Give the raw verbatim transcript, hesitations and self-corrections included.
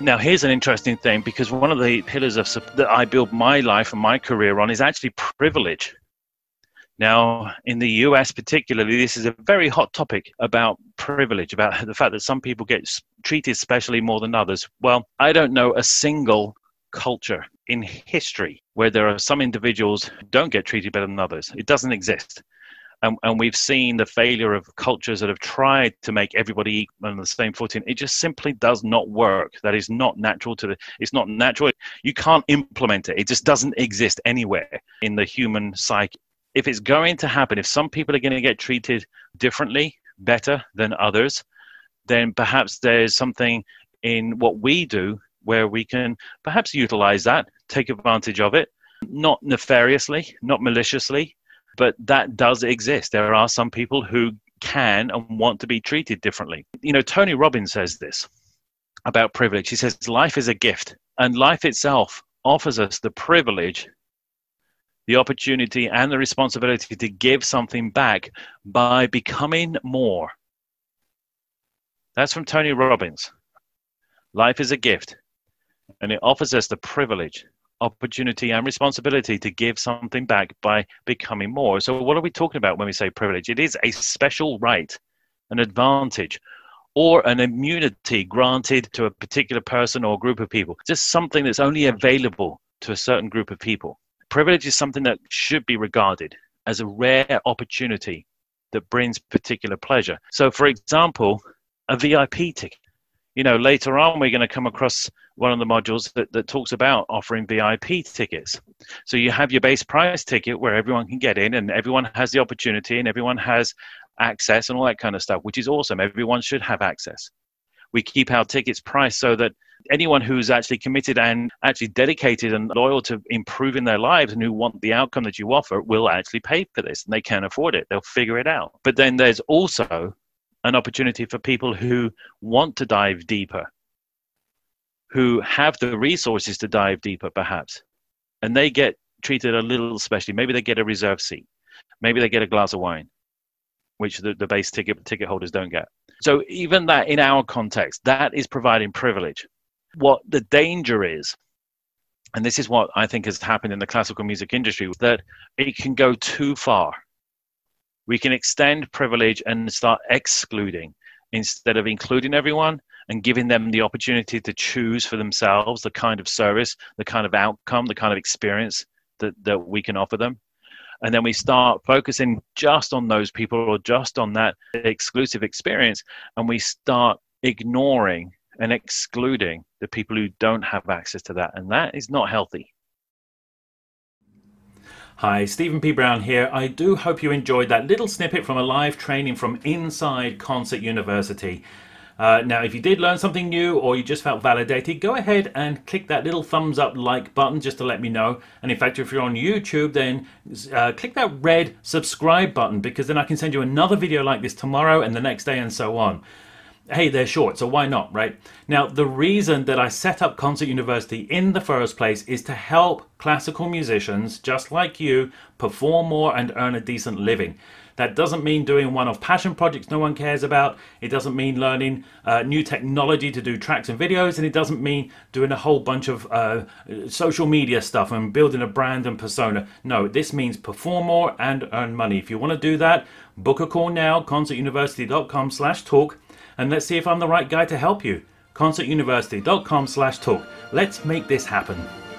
Now, here's an interesting thing, because one of the pillars of that I build my life and my career on is actually privilege. Now, in the U S particularly, this is a very hot topic about privilege, about the fact that some people get treated specially more than others. Well, I don't know a single culture in history where there are some individuals who don't get treated better than others. It doesn't exist. And, and we've seen the failure of cultures that have tried to make everybody equal on the same footing. It just simply does not work. That is not natural to the, it's not natural. You can't implement it. It just doesn't exist anywhere in the human psyche. If it's going to happen, if some people are going to get treated differently, better than others, then perhaps there's something in what we do where we can perhaps utilize that, take advantage of it, not nefariously, not maliciously, but that does exist. There are some people who can and want to be treated differently. You know, Tony Robbins says this about privilege. He says, life is a gift, and life itself offers us the privilege, the opportunity, and the responsibility to give something back by becoming more. That's from Tony Robbins. Life is a gift, and it offers us the privilege, opportunity, and responsibility to give something back by becoming more. So what are we talking about when we say privilege? It is a special right, an advantage, or an immunity granted to a particular person or group of people. Just something that's only available to a certain group of people. Privilege is something that should be regarded as a rare opportunity that brings particular pleasure. So, for example, a V I P ticket. You know, later on, we're going to come across one of the modules that, that talks about offering V I P tickets. So you have your base price ticket where everyone can get in and everyone has the opportunity and everyone has access and all that kind of stuff, which is awesome. Everyone should have access. We keep our tickets priced so that anyone who's actually committed and actually dedicated and loyal to improving their lives and who want the outcome that you offer will actually pay for this, and they can afford it. They'll figure it out. But then there's also an opportunity for people who want to dive deeper, who have the resources to dive deeper perhaps, and they get treated a little specially. Maybe they get a reserved seat. Maybe they get a glass of wine, which the, the base ticket ticket holders don't get. So even that, in our context, that is providing privilege. What the danger is, and this is what I think has happened in the classical music industry, that it can go too far. We can extend privilege and start excluding instead of including everyone and giving them the opportunity to choose for themselves the kind of service, the kind of outcome, the kind of experience that, that we can offer them. And then we start focusing just on those people or just on that exclusive experience, and we start ignoring and excluding the people who don't have access to that. And that is not healthy. Hi, Stephen P. Brown here. I do hope you enjoyed that little snippet from a live training from inside Concert University. Uh, now, if you did learn something new or you just felt validated, go ahead and click that little thumbs up like button just to let me know. And in fact, if you're on YouTube, then uh, click that red subscribe button, because then I can send you another video like this tomorrow and the next day and so on. Hey, they're short, so why not, right? Now, the reason that I set up Concert University in the first place is to help classical musicians just like you perform more and earn a decent living. That doesn't mean doing one-off passion projects no one cares about. It doesn't mean learning uh, new technology to do tracks and videos, and it doesn't mean doing a whole bunch of uh, social media stuff and building a brand and persona. No, this means perform more and earn money. If you want to do that, book a call now, concertuniversity.com slash talk. And let's see if I'm the right guy to help you. concertuniversity.com slash talk. Let's make this happen.